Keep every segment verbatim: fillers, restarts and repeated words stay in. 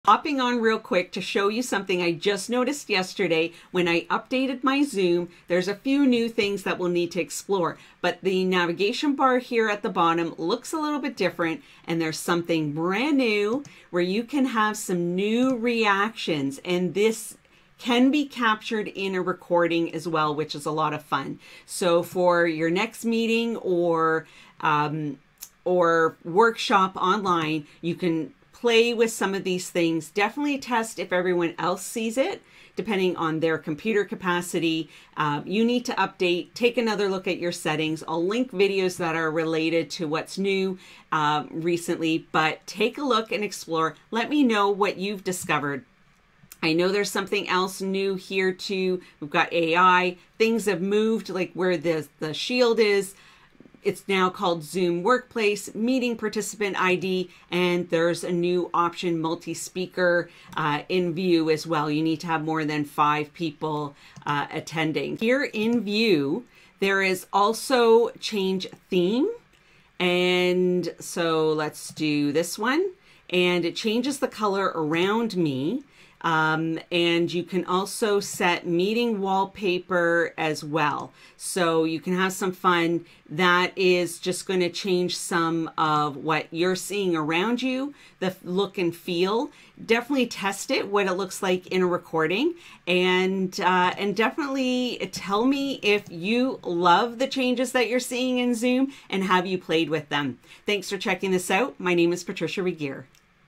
Hopping on real quick to show you something I just noticed yesterday when I updated my Zoom. There's a few new things that we'll need to explore, but the navigation bar here at the bottom looks a little bit different, and there's something brand new where you can have some new reactions, and this can be captured in a recording as well, which is a lot of fun. So for your next meeting or um, or workshop online, you can play with some of these things. Definitely test if everyone else sees it, depending on their computer capacity. Uh, you need to update, take another look at your settings. I'll link videos that are related to what's new uh, recently, but take a look and explore. Let me know what you've discovered. I know there's something else new here too. We've got A I. Things have moved, like where the, the Sheild is. It's now called Zoom Workplace, Meeting Participant I D, and there's a new option, multi-speaker uh, in view as well. You need to have more than five people uh, attending. Here in view, there is also change theme. And so let's do this one. And it changes the color around me. Um, and you can also set meeting wallpaper as well. So you can have some fun. That is just going to change some of what you're seeing around you, the look and feel. Definitely test it, what it looks like in a recording, and, uh, and definitely tell me if you love the changes that you're seeing in Zoom and have you played with them. Thanks for checking this out. My name is Patricia Regier.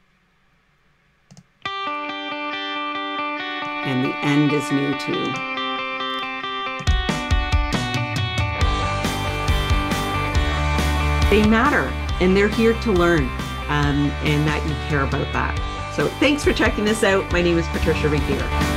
And the end is new too. They matter, and they're here to learn, um, and that you care about that. So thanks for checking this out. My name is Patricia Regier.